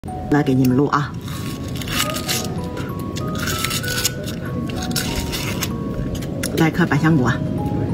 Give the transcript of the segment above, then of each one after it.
来给你们录啊！来颗百香果。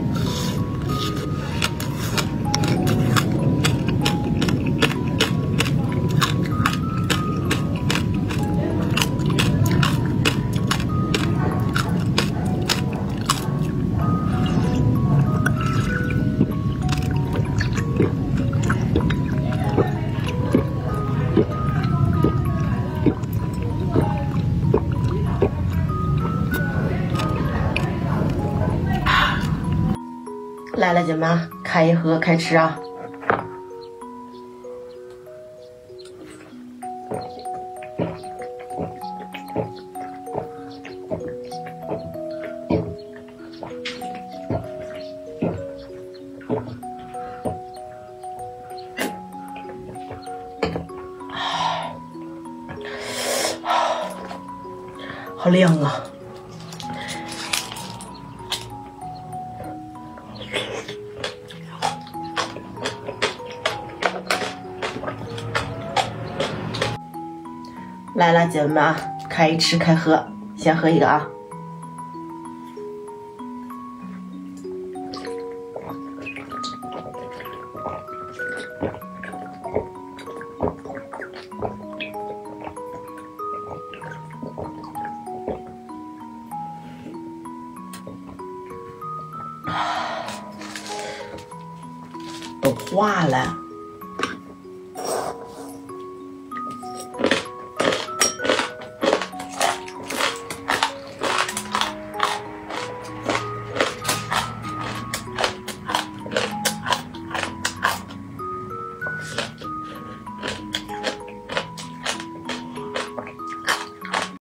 来了，姐们，开一盒，开吃啊！好凉啊！ 来了，姐妹们啊，开吃开喝，先喝一个啊。都化了。